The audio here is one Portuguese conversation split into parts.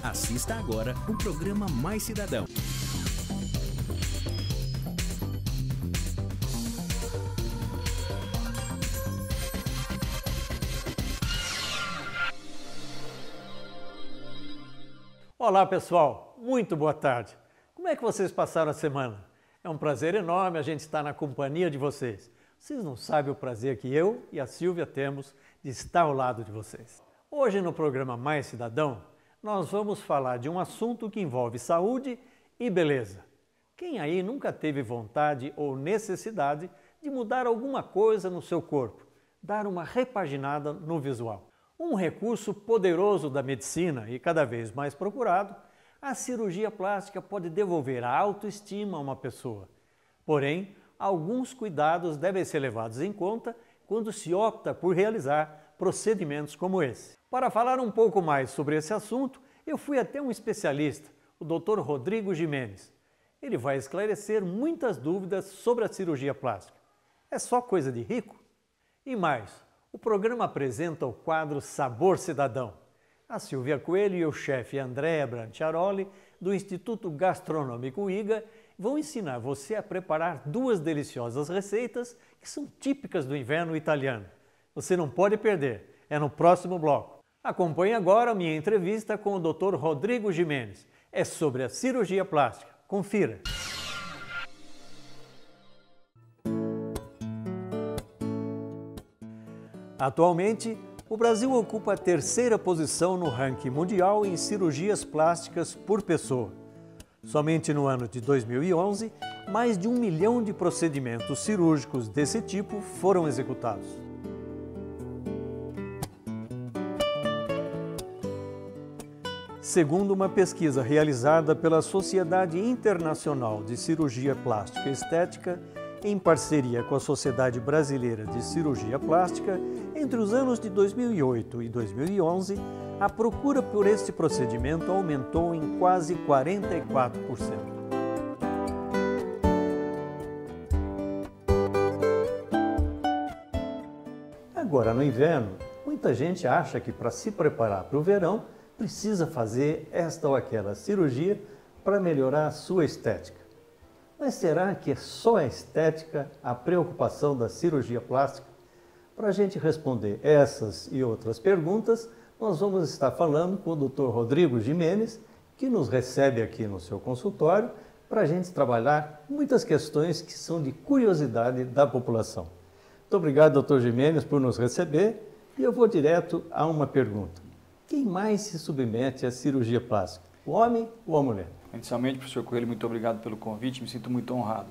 Assista agora o programa Mais Cidadão. Olá pessoal, muito boa tarde. Como é que vocês passaram a semana? É um prazer enorme a gente estar na companhia de vocês. Vocês não sabem o prazer que eu e a Silvia temos de estar ao lado de vocês. Hoje no programa Mais Cidadão, nós vamos falar de um assunto que envolve saúde e beleza. Quem aí nunca teve vontade ou necessidade de mudar alguma coisa no seu corpo, dar uma repaginada no visual? Um recurso poderoso da medicina e cada vez mais procurado, a cirurgia plástica pode devolver a autoestima a uma pessoa. Porém, alguns cuidados devem ser levados em conta quando se opta por realizar procedimentos como esse. Para falar um pouco mais sobre esse assunto, eu fui até um especialista, o Dr. Rodrigo Gimenez. Ele vai esclarecer muitas dúvidas sobre a cirurgia plástica. É só coisa de rico? E mais, o programa apresenta o quadro Sabor Cidadão. A Silvia Coelho e o chefe Andréa Branciaroli, do Instituto Gastronômico IGA, vão ensinar você a preparar duas deliciosas receitas que são típicas do inverno italiano. Você não pode perder, é no próximo bloco. Acompanhe agora minha entrevista com o Dr. Rodrigo Gimenez. É sobre a cirurgia plástica. Confira! Atualmente, o Brasil ocupa a terceira posição no ranking mundial em cirurgias plásticas por pessoa. Somente no ano de 2011, mais de 1 milhão de procedimentos cirúrgicos desse tipo foram executados. Segundo uma pesquisa realizada pela Sociedade Internacional de Cirurgia Plástica e Estética, em parceria com a Sociedade Brasileira de Cirurgia Plástica, entre os anos de 2008 e 2011, a procura por este procedimento aumentou em quase 44%. Agora, no inverno, muita gente acha que para se preparar para o verão, precisa fazer esta ou aquela cirurgia para melhorar a sua estética. Mas será que é só a estética a preocupação da cirurgia plástica? Para a gente responder essas e outras perguntas, nós vamos estar falando com o Dr. Rodrigo Gimenez, que nos recebe aqui no seu consultório, para a gente trabalhar muitas questões que são de curiosidade da população. Muito obrigado, Dr. Gimenez, por nos receber, e eu vou direto a uma pergunta. Quem mais se submete à cirurgia plástica, o homem ou a mulher? Inicialmente, professor Coelho, muito obrigado pelo convite, me sinto muito honrado.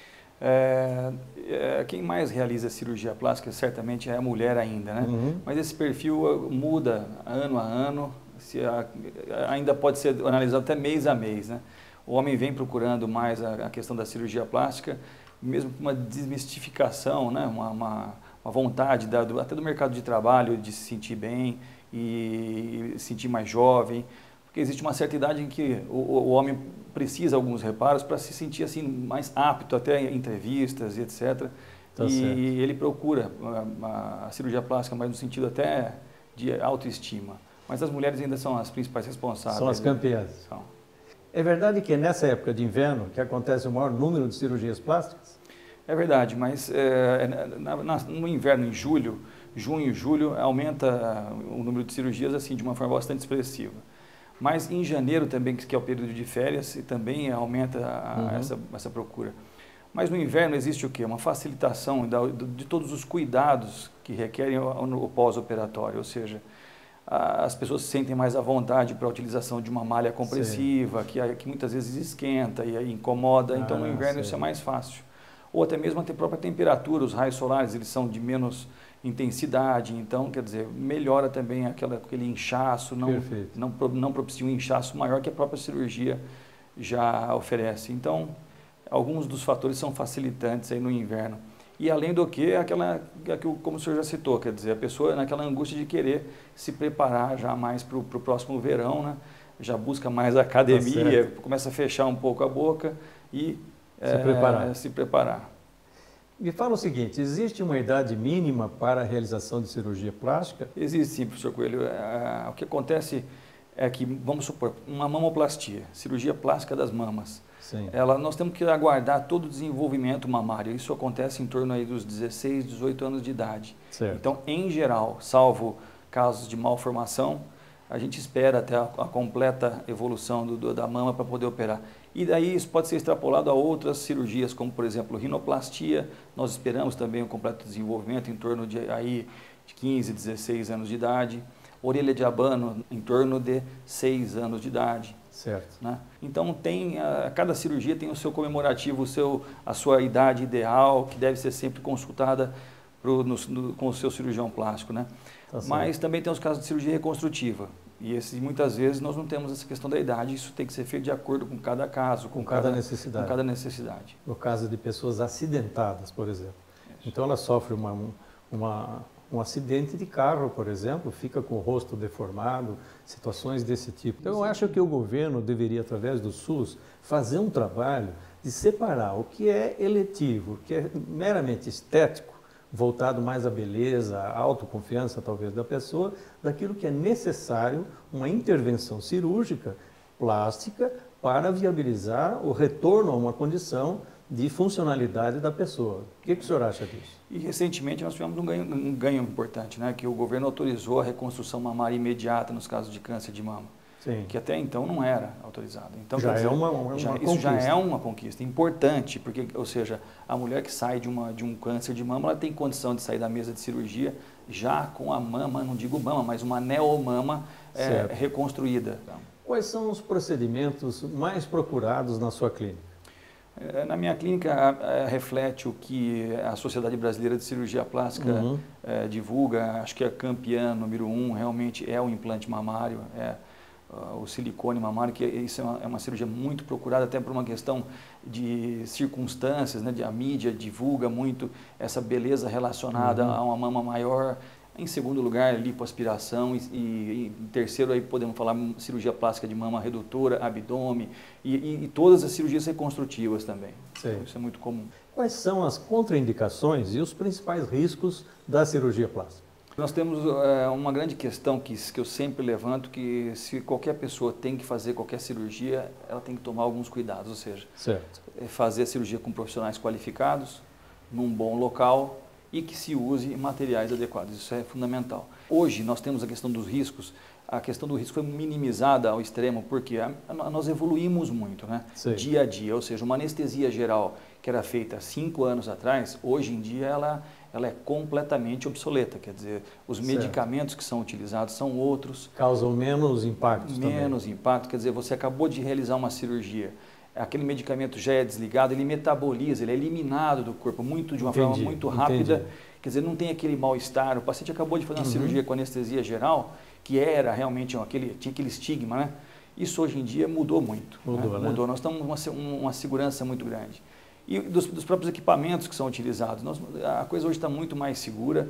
Quem mais realiza cirurgia plástica certamente é a mulher ainda, né? Mas esse perfil muda ano a ano, ainda pode ser analisado até mês a mês, né? O homem vem procurando mais a questão da cirurgia plástica, mesmo com uma desmistificação, né? Uma vontade até do mercado de trabalho de se sentir bem e se sentir mais jovem. Porque existe uma certa idade em que o homem precisa de alguns reparos para se sentir assim mais apto até em entrevistas e etc. E ele procura a cirurgia plástica mais no sentido até de autoestima. Mas as mulheres ainda são as principais responsáveis. São as campeãs. São. É verdade que é nessa época de inverno que acontece o maior número de cirurgias plásticas? É verdade, mas no inverno, em junho e julho, aumenta o número de cirurgias assim de uma forma bastante expressiva. Mas em janeiro também, que é o período de férias, também aumenta essa procura. Mas no inverno existe o quê? Uma facilitação de todos os cuidados que requerem o pós-operatório, ou seja, as pessoas se sentem mais à vontade para a utilização de uma malha compressiva, que muitas vezes esquenta e incomoda, então no inverno isso é mais fácil. Ou até mesmo a própria temperatura, os raios solares, eles são de menos intensidade, então, quer dizer, melhora também aquele inchaço, não propicia um inchaço maior que a própria cirurgia já oferece. Então, alguns dos fatores são facilitantes aí no inverno. E além do que, como o senhor já citou, quer dizer, a pessoa naquela angústia de querer se preparar já mais para o próximo verão, né? Já busca mais academia, começa a fechar um pouco a boca e se preparar. Me fala o seguinte, existe uma idade mínima para a realização de cirurgia plástica? Existe sim, professor Coelho. O que acontece é que, vamos supor, uma mamoplastia, cirurgia plástica das mamas. Sim. Nós temos que aguardar todo o desenvolvimento mamário. Isso acontece em torno aí dos 16, 18 anos de idade. Certo. Então, em geral, salvo casos de malformação, a gente espera até a completa evolução da mama para poder operar. E daí isso pode ser extrapolado a outras cirurgias, como por exemplo, rinoplastia. Nós esperamos também o completo desenvolvimento em torno de 15, 16 anos de idade. Orelha de abano em torno de 6 anos de idade. Certo. Né? Então, cada cirurgia tem o seu comemorativo, a sua idade ideal, que deve ser sempre consultada com o seu cirurgião plástico. Né? Tá certo. Mas também tem os casos de cirurgia reconstrutiva. E muitas vezes nós não temos essa questão da idade, isso tem que ser feito de acordo com cada caso, com cada necessidade. Com cada necessidade. No caso de pessoas acidentadas, por exemplo. Isso. Então ela sofre um acidente de carro, por exemplo, fica com o rosto deformado, situações desse tipo. Então eu acho que o governo deveria, através do SUS, fazer um trabalho de separar o que é eletivo, o que é meramente estético, voltado mais à beleza, à autoconfiança talvez da pessoa, daquilo que é necessário, uma intervenção cirúrgica, plástica, para viabilizar o retorno a uma condição de funcionalidade da pessoa. O que o senhor acha disso? E recentemente nós tivemos um ganho importante, né? Que o governo autorizou a reconstrução mamária imediata nos casos de câncer de mama. Sim. Que até então não era autorizado. Então, já dizer, é uma isso conquista. já é uma conquista importante, porque, ou seja, a mulher que sai de um câncer de mama, ela tem condição de sair da mesa de cirurgia já com a mama, não digo mama, mas uma neomama reconstruída. Quais são os procedimentos mais procurados na sua clínica? Na minha clínica, reflete o que a Sociedade Brasileira de Cirurgia Plástica divulga. Acho que a campeã número 1 realmente é o implante mamário, o silicone mamário, que isso é uma cirurgia muito procurada, até por uma questão de circunstâncias, né? A mídia divulga muito essa beleza relacionada a uma mama maior. Em segundo lugar, lipoaspiração e em terceiro, aí podemos falar cirurgia plástica de mama redutora, abdômen e todas as cirurgias reconstrutivas também. Sim. Isso é muito comum. Quais são as contraindicações e os principais riscos da cirurgia plástica? Nós temos uma grande questão que eu sempre levanto, que se qualquer pessoa tem que fazer qualquer cirurgia, ela tem que tomar alguns cuidados, ou seja, fazer a cirurgia com profissionais qualificados, num bom local, e que se use materiais adequados. Isso é fundamental. Hoje nós temos a questão dos riscos. A questão do risco foi minimizada ao extremo porque nós evoluímos muito, né? Dia a dia. Ou seja, uma anestesia geral que era feita 5 anos atrás, hoje em dia ela é completamente obsoleta. Quer dizer, os medicamentos que são utilizados são outros. Causam menos impactos também. Menos impacto. Quer dizer, você acabou de realizar uma cirurgia. Aquele medicamento já é desligado, ele metaboliza, ele é eliminado do corpo de uma forma muito rápida. Quer dizer, não tem aquele mal-estar. O paciente acabou de fazer uma cirurgia com anestesia geral, que era realmente tinha aquele estigma, né? Isso hoje em dia mudou muito. Mudou. Nós estamos com uma segurança muito grande. E dos próprios equipamentos que são utilizados. A coisa hoje está muito mais segura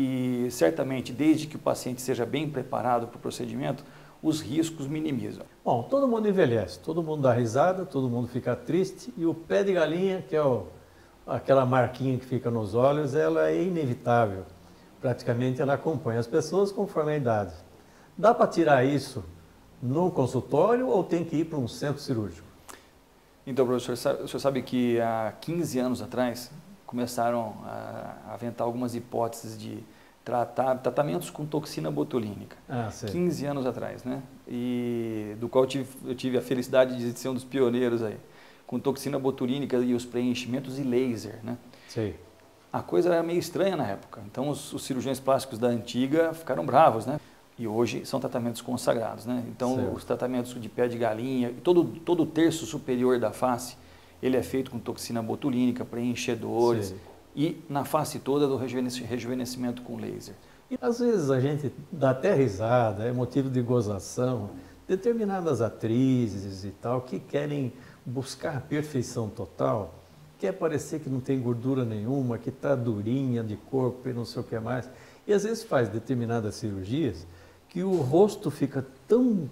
e certamente, desde que o paciente seja bem preparado para o procedimento, os riscos minimizam. Bom, todo mundo envelhece, todo mundo dá risada, todo mundo fica triste e o pé de galinha, que é aquela marquinha que fica nos olhos, ela é inevitável. Praticamente ela acompanha as pessoas conforme a idade. Dá para tirar isso no consultório ou tem que ir para um centro cirúrgico? Então, professor, o senhor sabe que há 15 anos atrás começaram a aventar algumas hipóteses de tratamentos com toxina botulínica. 15 anos atrás, né? E do qual eu tive a felicidade de ser um dos pioneiros aí, com toxina botulínica e os preenchimentos e laser, né? Sim. A coisa era meio estranha na época, então os cirurgiões plásticos da antiga ficaram bravos, né? E hoje são tratamentos consagrados, né? Então os tratamentos de pé de galinha, todo o terço superior da face, ele é feito com toxina botulínica, preenchedores, e na face toda do rejuvenescimento com laser. E às vezes a gente dá até risada, é motivo de gozação, determinadas atrizes e tal, que querem buscar a perfeição total, quer parecer que não tem gordura nenhuma, que está durinha de corpo e não sei o que mais, e às vezes faz determinadas cirurgias que o rosto fica tão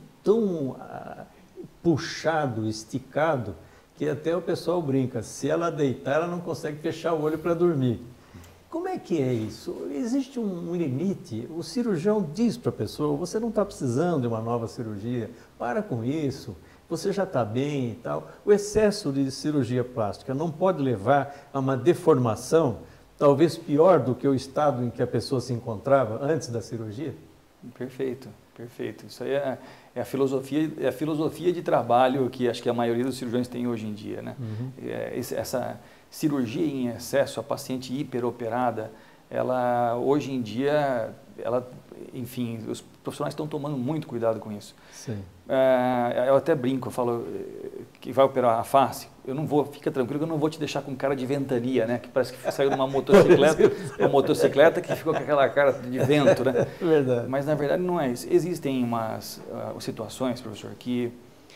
puxado, esticado, que até o pessoal brinca, se ela deitar, ela não consegue fechar o olho para dormir. Como é é que é isso? Existe um limite? O cirurgião diz para a pessoa, você não está precisando de uma nova cirurgia, para com isso, você já está bem e tal. O excesso de cirurgia plástica não pode levar a uma deformação, talvez pior do que o estado em que a pessoa se encontrava antes da cirurgia? Perfeito, perfeito. Isso aí é a filosofia de trabalho que acho que a maioria dos cirurgiões tem hoje em dia, né? Essa cirurgia em excesso, a paciente hiperoperada, ela hoje em dia, enfim, os profissionais estão tomando muito cuidado com isso. Sim. Eu até brinco, eu falo que vai operar a face, fica tranquilo que eu não vou te deixar com cara de ventania, né? Que parece que saiu de uma motocicleta que ficou com aquela cara de vento, né? Verdade. Mas na verdade não é isso. Existem umas situações, professor, que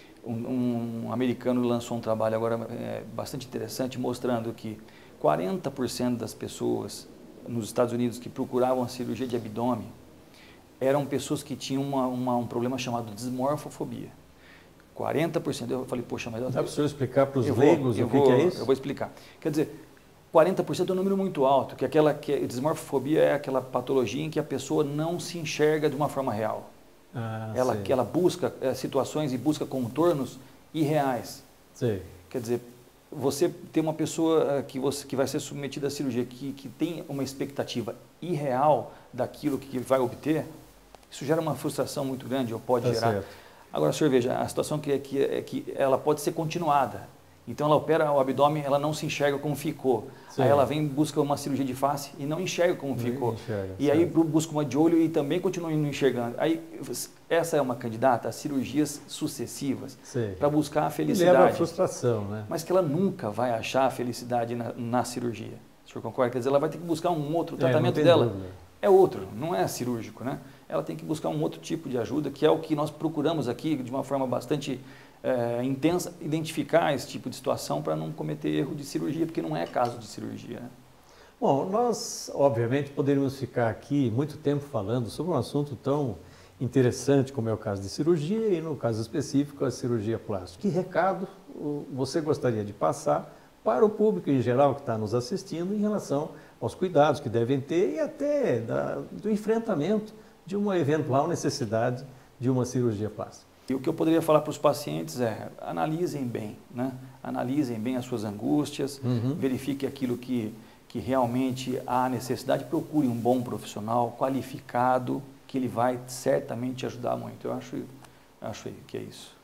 um americano lançou um trabalho agora bastante interessante, mostrando que 40% das pessoas nos Estados Unidos que procuravam a cirurgia de abdômen eram pessoas que tinham um problema chamado dismorfofobia. 40%. Eu falei, poxa, mas... Dá para o senhor explicar para os leigos o que é isso? Eu vou explicar. Quer dizer, 40% é um número muito alto, que dismorfofobia é aquela patologia em que a pessoa não se enxerga de uma forma real. Que ela busca situações e busca contornos irreais. Sim. Quer dizer, você tem uma pessoa que vai ser submetida à cirurgia que tem uma expectativa irreal daquilo que vai obter, isso gera uma frustração muito grande, ou pode gerar. Certo. Agora, senhor, veja, a situação é que ela pode ser continuada. Então, ela opera o abdômen, ela não se enxerga como ficou. Sim. Aí ela vem, busca uma cirurgia de face e não enxerga como ficou. E aí busca uma de olho e também continua não enxergando. Aí, essa é uma candidata a cirurgias sucessivas para buscar a felicidade. E leva a frustração, né? Mas que ela nunca vai achar a felicidade na cirurgia. O senhor concorda? Quer dizer, ela vai ter que buscar um outro tratamento dela. Dúvida. É outro, não é cirúrgico, né? Ela tem que buscar um outro tipo de ajuda, que é o que nós procuramos aqui, de uma forma bastante intensa, identificar esse tipo de situação para não cometer erro de cirurgia, porque não é caso de cirurgia, né? Bom, nós, obviamente, poderíamos ficar aqui muito tempo falando sobre um assunto tão interessante como é o caso de cirurgia e, no caso específico, a cirurgia plástica. Que recado você gostaria de passar para o público em geral que está nos assistindo em relação aos cuidados que devem ter e até do enfrentamento de uma eventual necessidade de uma cirurgia plástica? E o que eu poderia falar para os pacientes é, analisem bem, né? Analisem bem as suas angústias, verifiquem aquilo que realmente há necessidade, procure um bom profissional qualificado, que ele vai certamente ajudar muito. Eu acho que é isso.